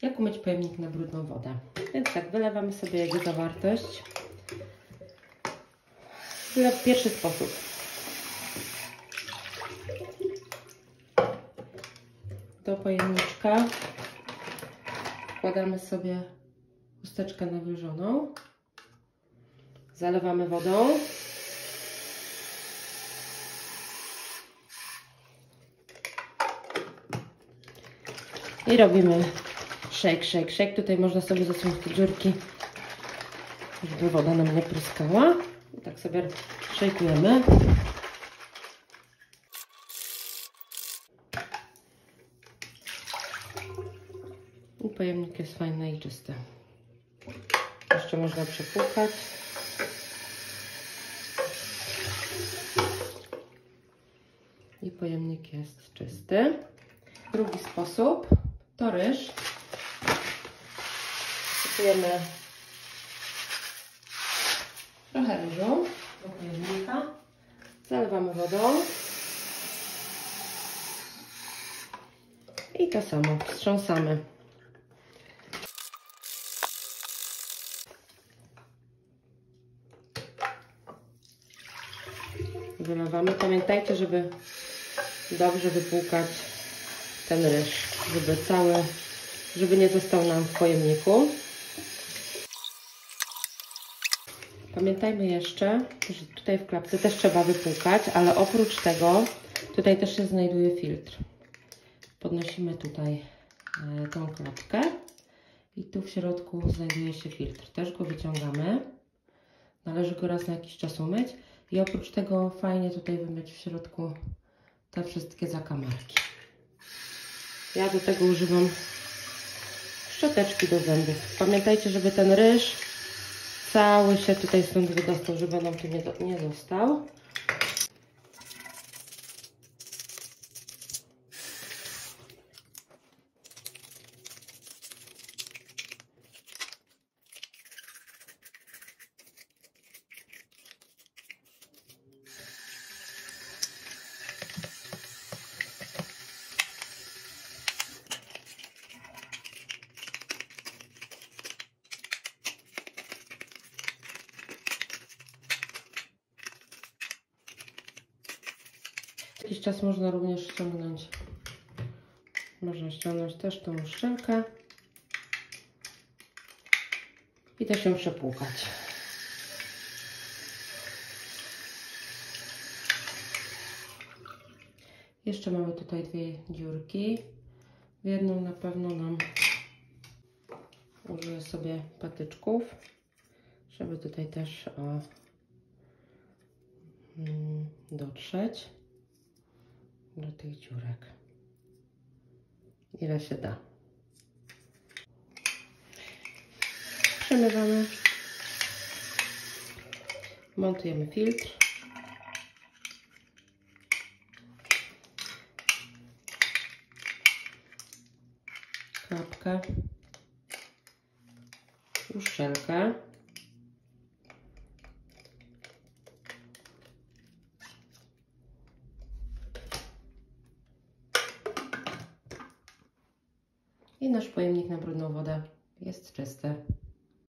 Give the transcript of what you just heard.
Jak umyć pojemnik na brudną wodę? Więc tak, wylewamy sobie jego zawartość. Pierwszy sposób. Do pojemniczka wkładamy sobie chusteczkę nawilżoną. Zalewamy wodą. I robimy shake, shake, shake. Tutaj można sobie zasunąć te dziurki, żeby woda nam nie pryskała. I tak sobie szejkujemy. I pojemnik jest fajny i czysty. Jeszcze można przepłukać. I pojemnik jest czysty. Drugi sposób to ryż. Wsypujemy trochę ryżu do pojemnika. Zalewamy wodą. I to samo wstrząsamy. Wylewamy. Pamiętajcie, żeby dobrze wypłukać ten ryż, żeby nie został nam w pojemniku. Pamiętajmy jeszcze, że tutaj w klapce też trzeba wypłukać, ale oprócz tego tutaj też się znajduje filtr. Podnosimy tutaj tą klapkę i tu w środku znajduje się filtr. Też go wyciągamy. Należy go raz na jakiś czas umyć i oprócz tego fajnie tutaj wymyć w środku te wszystkie zakamarki. Ja do tego używam szczoteczki do zębów. Pamiętajcie, żeby ten ryż cały się tutaj stąd wydostał, żeby nam tu nie został. Jakiś czas można również ściągnąć też tą uszczelkę i też ją przepłukać. Jeszcze mamy tutaj dwie dziurki. W jedną na pewno użyję sobie patyczków, żeby tutaj też dotrzeć do tych dziurek, ile się da. Przemywamy, montujemy filtr, klapkę, uszczelkę. I nasz pojemnik na brudną wodę jest czysty.